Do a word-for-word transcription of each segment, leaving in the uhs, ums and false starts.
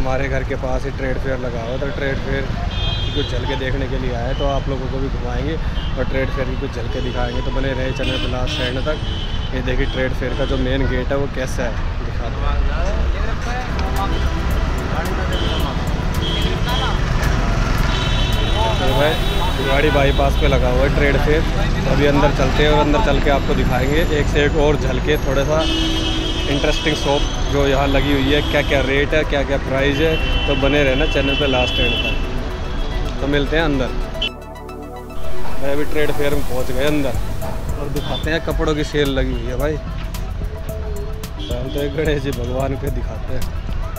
हमारे घर के पास ही ट्रेड फेयर लगा हुआ, तो ट्रेड फेयर की कुछ झलके देखने के लिए आए, तो आप लोगों को भी घुमाएंगे और ट्रेड फेयर की कुछ झलके दिखाएंगे। तो बने रहे चैनल पर लास्ट एंड तक। ये देखिए ट्रेड फेयर का जो मेन गेट है वो कैसा है, दिखाते हैं। तो भाई भिवाड़ी बाईपास पे लगा हुआ है ट्रेड फेयर। अभी अंदर चलते हैं और अंदर चल के आपको दिखाएंगे एक से एक और झलके, थोड़ा सा इंटरेस्टिंग शॉप जो यहाँ लगी हुई है, क्या क्या रेट है, क्या क्या प्राइस है। तो बने रहना चैनल पे लास्ट एंड तक। तो मिलते हैं अंदर। मैं अभी ट्रेड फेयर में पहुँच गए अंदर और दिखाते हैं कपड़ों की सेल लगी हुई है भाई। तो गणेश जी भगवान के दिखाते हैं।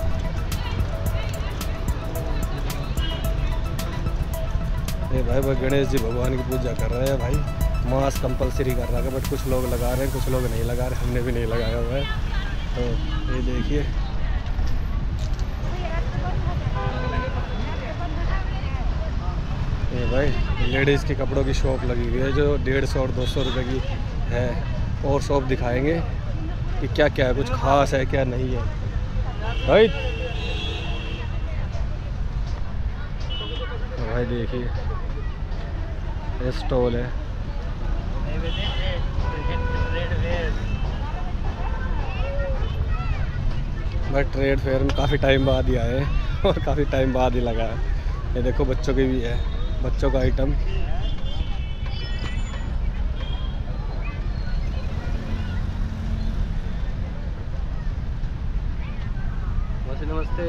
ये भाई भाई गणेश जी भगवान की पूजा कर रहे हैं भाई। मास्क कंपलसरी कर रहा है, बट कुछ लोग लगा रहे हैं, कुछ लोग नहीं लगा रहे। हमने भी नहीं लगाया हुआ है। तो ये देखिए ये भाई लेडीज़ के कपड़ों की शॉप लगी हुई है जो डेढ़ सौ और दो सौ रुपये की है। और शॉप दिखाएंगे कि क्या क्या है, कुछ खास है क्या नहीं है भाई। तो भाई देखिए ये स्टॉल है। भाई ट्रेड फेयर में काफ़ी टाइम बाद ही आए और काफ़ी टाइम बाद ही लगा है। ये देखो बच्चों की भी है, बच्चों का आइटम। नमस्ते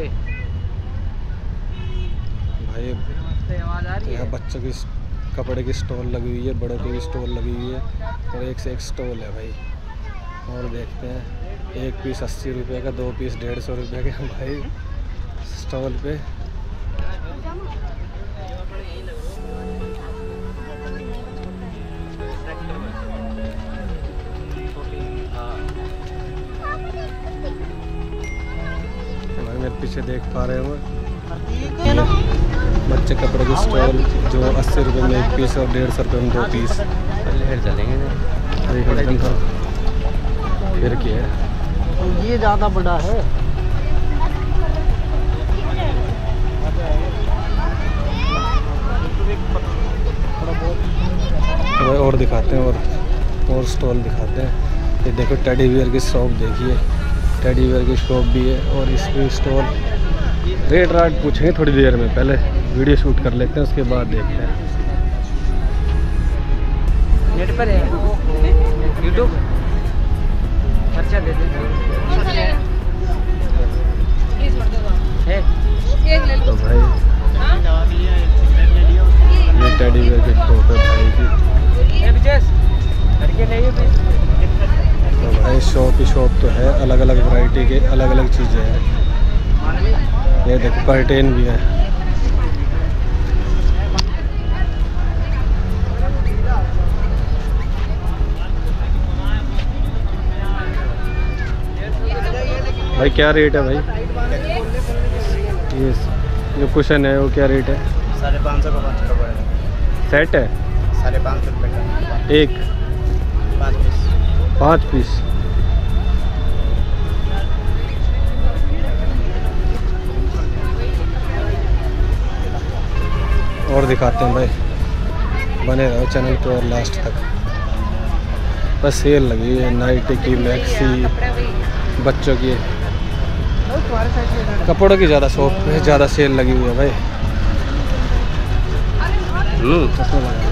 भाई नमस्ते, आवाज़ आ रही है? यहाँ बच्चों की कपड़े की स्टॉल लगी हुई है, बड़ों की भी स्टॉल लगी हुई है और एक से एक स्टॉल है भाई। और देखते हैं एक पीस अस्सी रुपये का, दो पीस डेढ़ सौ रुपये का भाई स्टॉल पे। भाई मेरे पीछे देख पा रहे हो बच्चे कपड़े की स्टॉल जो अस्सी रुपये में एक पीस और डेढ़ सौ रुपये में दो पीस। चलेंगे फिर क्या है, ये ज़्यादा बड़ा है। तो भाई और दिखाते हैं और और स्टॉल दिखाते हैं। ये देखो टेडी बियर की शॉप देखिए, टेडी बियर की शॉप भी है और इसमें स्टॉल। रेट राट पूछेंगे थोड़ी देर में, पहले वीडियो शूट कर लेते हैं उसके बाद देखते हैं। नेट पर है यूट्यूब, खर्चा दे दे तो भाई ये टेडी बियर की शॉप है भाई की। तो भाई शॉप ही शॉप तो है, अलग अलग वैरायटी के अलग अलग चीज़ें हैं। ये देखो कर्टेन भी है। भाई क्या रेट है भाई? ये जो कुशन है वो क्या रेट है? साढ़े पाँच सौ का पाँच का पड़ेगा। सेट है साढ़े पाँच सौ रुपये का एक, पाँच पीस। पाँच पीस। और दिखाते हैं भाई, बने रहो चैनल पे और लास्ट तक। बस सेल लगी है नाइटी की, मैक्सी, बच्चों की कपड़ों की ज़्यादा शॉप है, ज़्यादा सेल लगी हुई है भाई। चश्मा लगा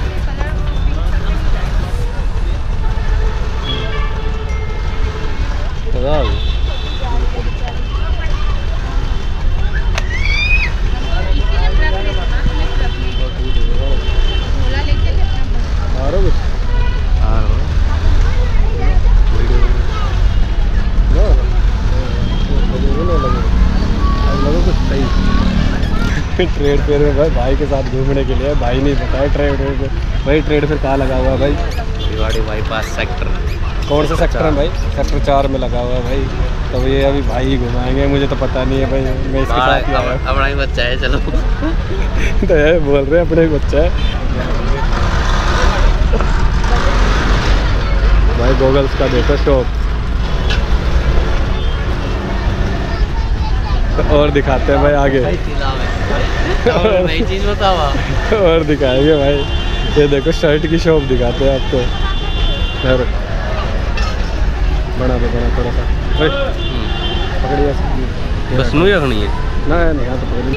ट्रेड फेयर में भाई भाई के साथ घूमने के लिए। भाई नहीं बताया ट्रेड फेयर पे भाई। ट्रेड फेयर कहाँ लगा हुआ है भाई? Bhiwadi bypass sector. कौन सा सेक्टर है भाई? सेक्टर चार में लगा हुआ है भाई। तो ये अभी भाई ही घुमाएंगे, मुझे तो पता नहीं है भाई, मैं इसके साथ ही आया। अपना ही बच्चा है, चलो। तो ये बोल रहे हैं अपना ही बच्चा है भाई। गॉगल्स का देखो शॉप। और दिखाते हैं भाई आगे। और नई चीज बताओ। और दिखाएंगे भाई। ये देखो शर्ट की शॉप दिखाते हैं आपको। यार बना दो बना थोड़ा सा पकड़िए। बस नू रखनी है ना नहीं यहाँ तो पकड़ी।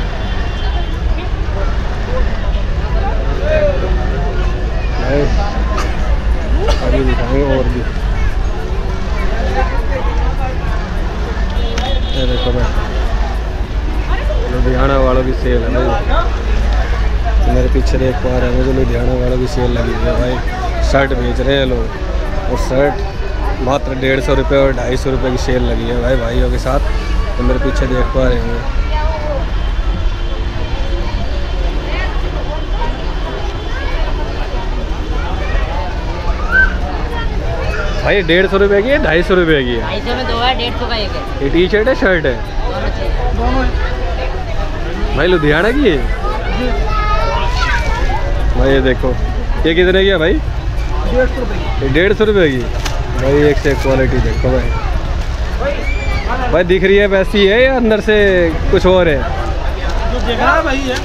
भाई अभी दिखाएंगे और भी। ये देखो भाई लुधियाना वालों की सेल है भाई। मेरे पीछे देख पा रहे हैं मुझे लुधियाना वालों की सेल लगी हुई है भाई। शर्ट बेच रहे हैं लोग और शर्ट मात्र डेढ़ सौ रुपये और ढाई सौ रुपये की सेल लगी है भाई भाइयों के साथ। तो मेरे पीछे देख पा रहे हैं भाई। डेढ़ सौ रुपये की है ढाई सौ रुपये की है। ढाई सौ में दो है, डेढ़ सौ का एक है। ये टी शर्ट है शर्ट है भाई लुधियाना की है भाई। ये देखो ये कितने की है भाई? डेढ़ सौ रुपये। डेढ़ सौ रुपये की भाई। एक से एक क्वालिटी देखो भाई। भाई दिख रही है वैसी है या अंदर से कुछ और है? जो दिख रहा है वही है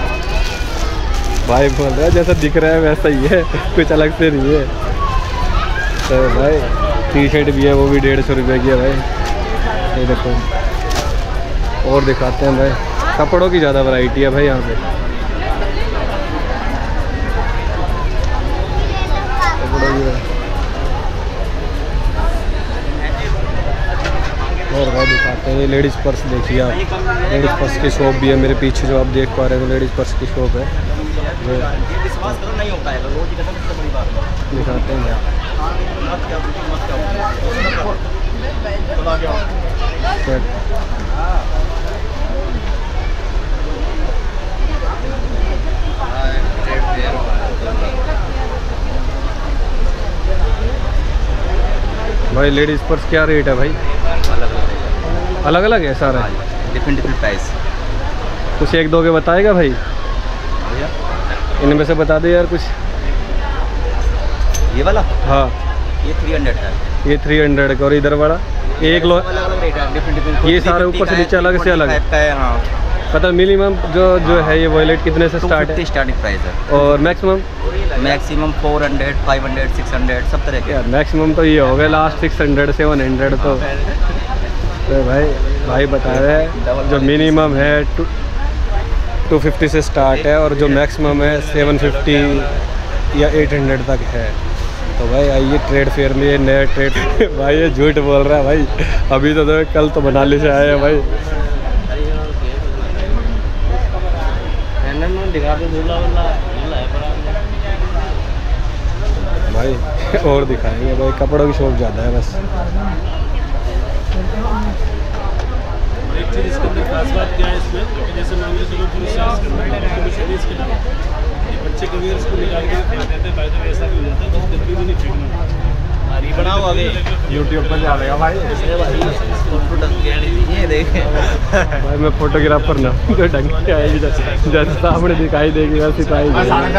भाई। बोल रहा है जैसा दिख रहा है वैसा ही है, कुछ अलग से नहीं है। तो भाई टी शर्ट भी है वो भी डेढ़ सौ रुपये की है भाई। ये देखो और दिखाते हैं भाई। कपड़ों की ज़्यादा वैरायटी है भाई यहाँ पे। कपड़ों की और भाई दिखाते हैं। ये लेडीज़ पर्स देखिए आप। लेडीज़ पर्स की शॉप भी है मेरे पीछे जो आप देख पा रहे हैं। लेडीज़ पर्स की शॉप है। नहीं हो पाएगा रोज की कसम से बड़ी बात दिखाते हैं भाई। लेडीज़ पर्स क्या रेट है भाई? अलग अलग है सारा? Different different price. कुछ एक दो के बताएगा भाई? इनमें से बता दे यार कुछ। ये वाला हाँ ये थ्री हंड्रेड है। ये थ्री हंड्रेड का और इधर वाला एक लो। ये सारे ऊपर से नीचे अलग से अलग है। हाँ पता मिनिमम जो जो है ये वॉलेट कितने से स्टार्ट है? स्टार्टिंग प्राइस है। और maximum? Maximum four hundred five hundred six hundred सब तरह के। यार मैक्सिमम तो ये हो गया last six hundred seven hundred तो, तो भाई भाई बता रहे हैं जो मिनिमम है टू टू फिफ्टी से स्टार्ट है और जो मैक्सिमम है सेवन फिफ्टी या एट हंड्रेड तक है। तो भाई आइए ट्रेड फेयर में। ये नया ट्रेड भाई ये झूठ बोल रहा है भाई। अभी तो, तो कल तो मनाली से आए हैं भाई। भाई और दिखाएंगे भाई। कपड़ों की शॉप ज़्यादा है बस। एक चीज़ इसके अंदर खास बात क्या है इसमें कि जैसे मान लीजिए चलो पूरी साइज के अंदर कुछ है इसके अलावा ये बच्चे कभी इसको निकाल के फेंक देते हैं। फायदा ऐसा भी हो जाता है तो कभी भी नहीं फेंकना। बनाओ आगे यूट्यूब पर जा रहेगा भाई। ये देखें भाई मैं फोटोग्राफर ना तो ढंग से आएगी जैसे सामने दिखाई देगी वैसे तो आएगी।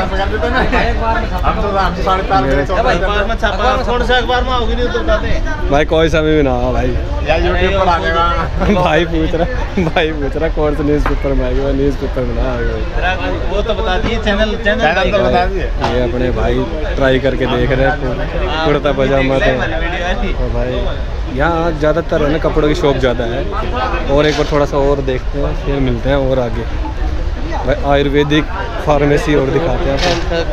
भाई कोई सा भी ना हो भाई। यूट्यूब पर आएगा भाई पूछ रहा भाई पूछ रहा कौन सा न्यूज़ पेपर में आएगा? न्यूज़ पेपर में ना आएगा। वो तो बता दिए चैनल चैनल तो बता दिए। ये अपने भाई ट्राई करके देख रहे हैं कुर्ता पजामा तो। तो भाई यहाँ ज़्यादातर है ना कपड़ों की शॉप ज़्यादा है। और एक बार थोड़ा सा और देखते हैं फिर मिलते हैं और आगे। भाई आयुर्वेदिक फार्मेसी और दिखाते हैं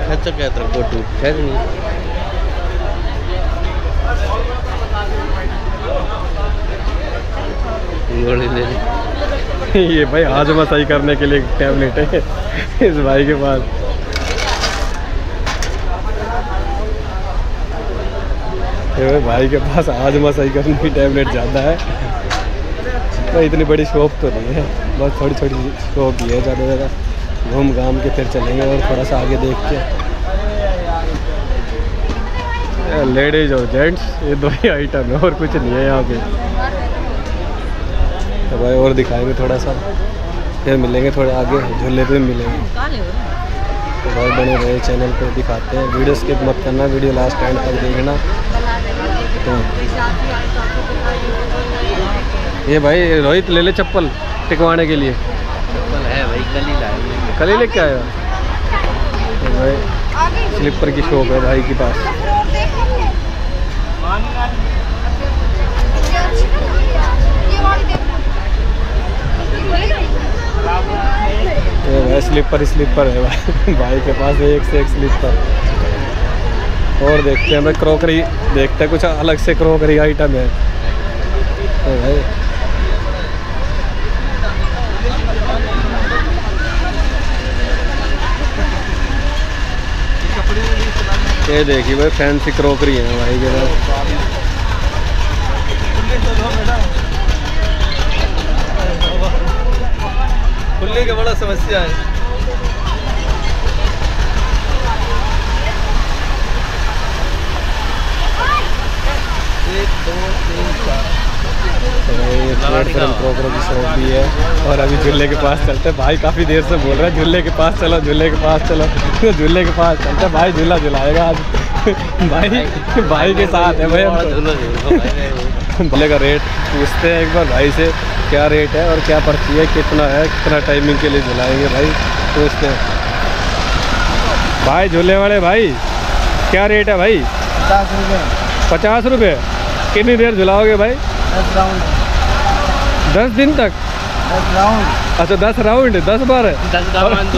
ये भाई हाजमा सही करने के लिए टैबलेट है इस भाई के पास। ये भाई के पास हाजमा सही करने की टैबलेट ज़्यादा है। भाई इतनी बड़ी शॉप तो नहीं है, बहुत थोड़ी छोटी शॉप ही है। ज़्यादा ज़्यादा घूम घाम के फिर चलेंगे और थोड़ा सा आगे देख के। लेडीज़ और जेंट्स ये दो ही आइटम है और कुछ नहीं है यहाँ पे। तो भाई और दिखाएंगे थोड़ा सा फिर मिलेंगे थोड़े आगे झूले पे मिलेंगे। तो भाई बने रहे चैनल पे दिखाते हैं। वीडियो स्किप मत करना, वीडियो लास्ट एंड तक देखना। तो ये भाई रोहित ले ले चप्पल टिकवाने के लिए। चप्पल है भाई, कल ही लाए। कल ही लेके आया भाई। स्लीपर की शॉप है भाई के पास। ये भाई स्लीपर स्लीपर है भाई भाई के पास एक से एक स्लीपर। और देखते हैं भाई क्रॉकरी, देखते हैं कुछ अलग से क्रॉकरी आइटम है भाई। ये देखिए भाई फैंसी क्रॉकरी है भाई के पास। खुलने का बड़ा समस्या है। एक दो तीन चार क्रॉकरी की शॉप भी है। और अभी झूले के पास चलते हैं भाई, काफ़ी देर से बोल रहे हैं झूले के पास चलो झूले के पास चलो झूले के पास चलते भाई, झूला झुलाएगा आज भाई भाई के साथ है भाई। झूले का रेट पूछते हैं एक बार भाई से, क्या रेट है और क्या पर्ची है, कितना है, कितना टाइमिंग के लिए झुलाएंगे भाई, पूछते हैं भाई। झूले वाले भाई क्या रेट है भाई? पचास रुपये। पचास रुपये कितनी देर झुलाओगे भाई? दस राउंड। दस दिन तक? दस राउंड। अच्छा दस राउंड, दस बार है दस राउंड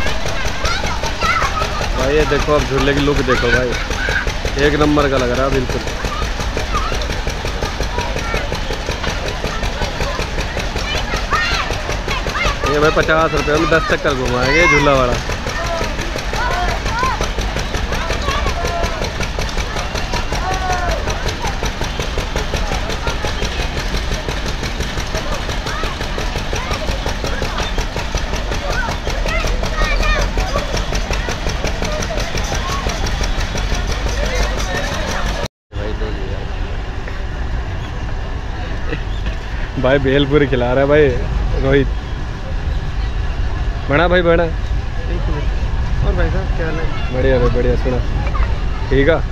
भाई। ये देखो अब झूले की लुक देखो भाई, एक नंबर का लग रहा है बिल्कुल। ये भाई पचास रुपये में दस चक्कर घुमाएंगे झूला वाला। भाई भेलपुरी खिला रहा है भाई रोहित। बड़ा भाई बड़ा। और भाई साहब क्या हाल है? बढ़िया भाई बढ़िया। सुना ठीक है,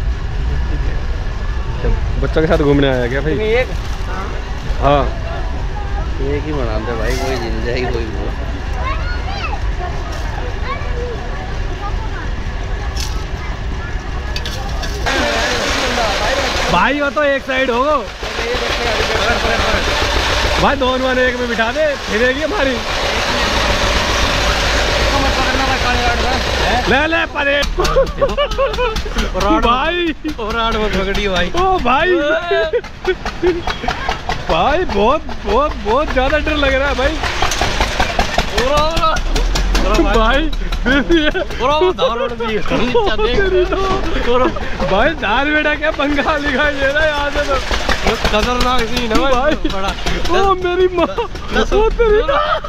बच्चों के साथ घूमने आया क्या भाई? एक हाँ एक ही बनाते भाई, कोई जिल जाएगी कोई वो। भाई वो तो एक साइड हो भाई, दोनों ने एक में बिठा दे, फिरेगी हमारी। ले ले परे भाई और में पकड़ी भाई। ओ भाई भाई बहुत बहुत बहुत ज्यादा डर लग रहा है भाई। भाई भाई दार बेटा क्या पंगा लिखा ये ना, यहाँ से तो खतरनाक सीन है भाई बड़ा। ओ मेरी माँ, ओ तेरी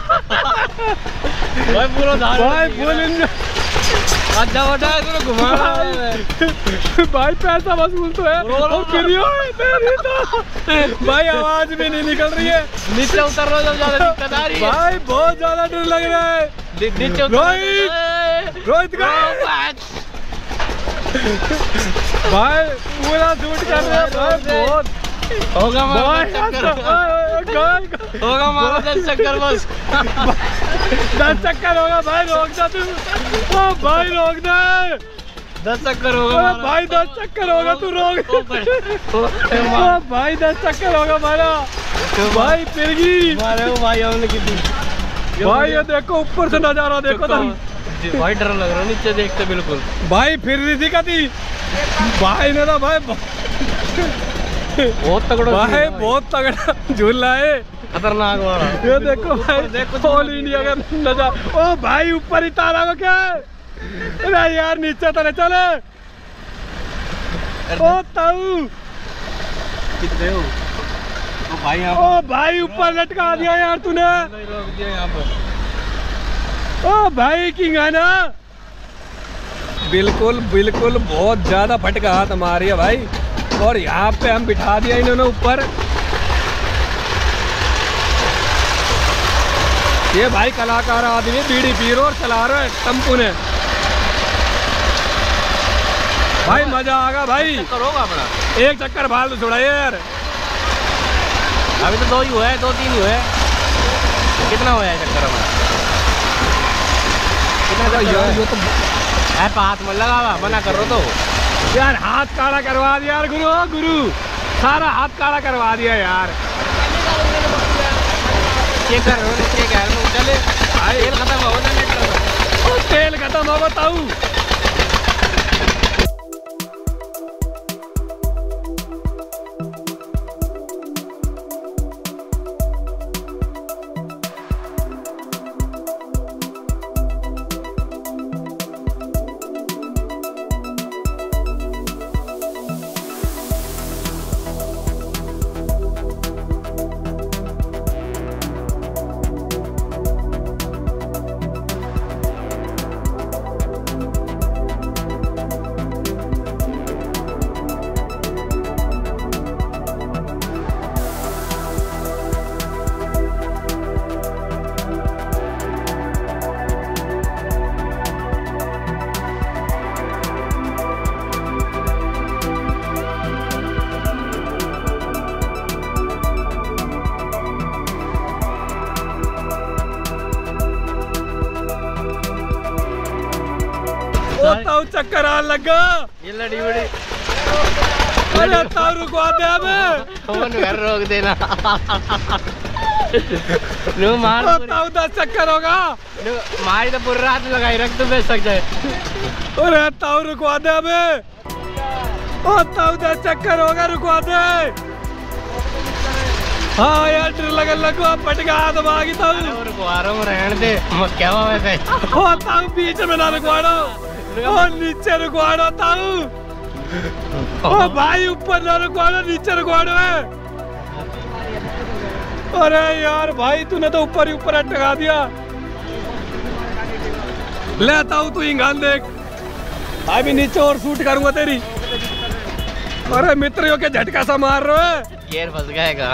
भाई पूरा दार भाई बोल अच्छा बटा इसको घुमा रहा है भाई, पैसा वसूल तो है और क्यों है मेरी तो भाई, आवाज भी नहीं निकल रही है। नीचे उतर रहा जब ज्यादा दिक्कत आ रही है भाई, बहुत ज्यादा डर लग रहा है। नीचे रोहित रोहित का भाई पूरा शूट कर रहे हैं भाई, बहुत होगा भाई चक्कर होगा मारा दस चक्कर बस दस चक्कर होगा भाई, रोक दे तू। ओ भाई रोक दे, दस चक्कर होगा भाई दस चक्कर होगा, तू रोक। ओ भाई दस चक्कर होगा हमारा भाई, फिरगी मारे भाई हमने कितनी भाई। ये देखो ऊपर से नजारा देखो तुम भाई, डर लग रहा है नीचे देखते बिल्कुल भाई, फिर रही थी कती भाई ने तो भाई बहुत तगड़ा भाई, बहुत तगड़ा झूला है, खतरनाक वाला। ये देखो भाई ऑल इंडिया का नजारा। ओ भाई ऊपर ही तारा को क्या है? अरे यार नीचे तो नहीं चले। ओ ताऊ कितने हो ओ भाई? ओ भाई ऊपर लटका दिया यार तूने। रोक दिया यहाँ पर। ओ भाई किंग है ना, बिल्कुल बिल्कुल बहुत ज्यादा फटका हाथ मारी है भाई। और यहाँ पे हम बिठा दिया इन्होंने ऊपर। ये भाई कलाकार आदमी बीड़ी पी रहे और चला रहे हैं टम्पू ने भाई, मजा आएगा भाई। चक्कर होगा अपना, एक चक्कर फालतू छोड़ा यार। अभी तो दो ही हुआ है, दो तीन ही हुए हैं। कितना हुआ है चक्कर हमारा? कितना चक्कर हुआ है? तो है हाथ में लगा हुआ, मना कर रहा तो यार हाथ काला करवा दिया यार गुरु, गुरु सारा हाथ काला करवा दिया यार। चेक कर रहे हो, चेक है चले तेल खत्म हो ना, तेल खत्म हो बताऊ। ताऊ चक्कर आने लगा, ये लड़ी बड़ी। अरे ताऊ रुकवा दे हमें, फोन घर रोक देना। नो मार ताऊ दस चक्कर होगा, मारी तो पूरी रात लगाई रख, तो बेच सकते है। अरे ताऊ रुकवा दे हमें, ओ ताऊ दस चक्कर होगा, रुकवा दे। हाँ यार डर लगे लगो, पट गया दबागी ताऊ। रुकवा रहा हूँ, रहने दे क्या हुआ वैसे। ओ ताऊ बीच में ना रुकवाड़ो, ओ नीचे रुकवाड़ो ताऊ। ओ भाई ऊपर ना रुकवाड़ो, नीचे रुकवाड़ो है। अरे यार भाई तूने तो ऊपर ही ऊपर अटका दिया। ले ताऊ तू इंगान देख, भाई भी नीचे और शूट करूंगा तेरी। अरे मित्रों के झटका सा मार रहे है, गियर फंस गएगा।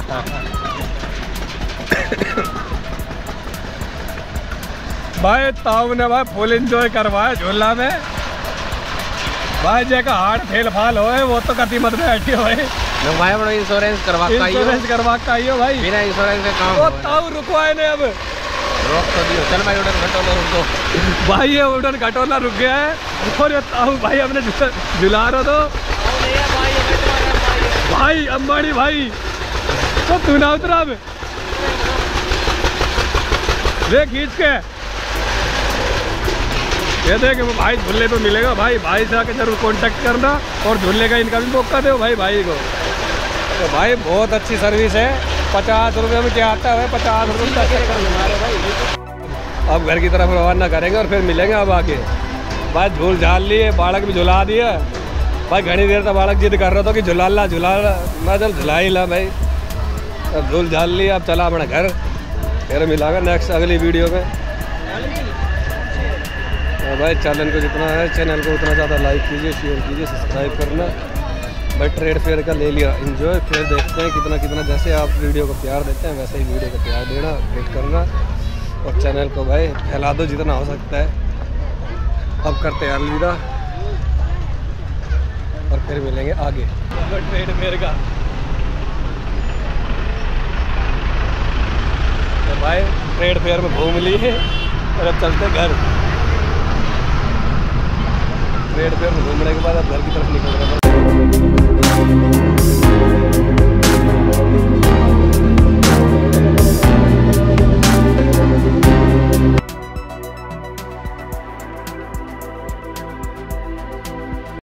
भाई ताऊ ने भाई फुल एंजॉय करवाया झूला में। भाई जैका हार्ट फेल फाल हो वो तो कति मत बैठी हो भाई, बड़ा इंश्योरेंस करवा का इंश्योरेंस करवा का ही हो भाई, बिना इंश्योरेंस का काम। वो ताऊ रुकवाए ने अब, रोक तो दियो। चल भाई उड़न घटोला रुको। भाई ये उड़न घटोला रुक गया है। और ये ताऊ भाई अपने झुला रहा तो भाई अंबानी भाई तो तू ना उतरा अब, देख खींच के ये देख भाई झूले पे मिलेगा। भाई भाई से आके जरूर कांटेक्ट करना और झूले का इनका भी मौका दो भाई भाई को। तो भाई बहुत अच्छी सर्विस है, पचास रुपये में क्या आता है, पचास रुपये अब घर की तरफ रवाना करेंगे और फिर मिलेंगे अब आगे। भाई झूल झाल लिए, बालक भी झुला दिया भाई। घनी देर तक बालक जिद कर रहा था कि झुला ला झुला ला, मैं चल झुला ही ला भाई। अब झूल झाल लिया, अब चला अपना घर, फिर मिलागा नेक्स्ट अगली वीडियो में। भाई चैनल को जितना है चैनल को उतना ज़्यादा लाइक कीजिए, शेयर कीजिए, सब्सक्राइब करना। भाई ट्रेड फेयर का ले लिया एंजॉय, फिर देखते हैं कितना कितना जैसे आप वीडियो को प्यार देते हैं वैसे ही वीडियो को प्यार देना, वेट करना और चैनल को भाई फैला दो जितना हो सकता है। अब करते हैं अलविदा और फिर मिलेंगे आगे ट्रेड फेयर का। तो भाई ट्रेड फेयर में घूम लिए और अब चलते घर। ट्रेड फेयर में घूमने के बाद अब घर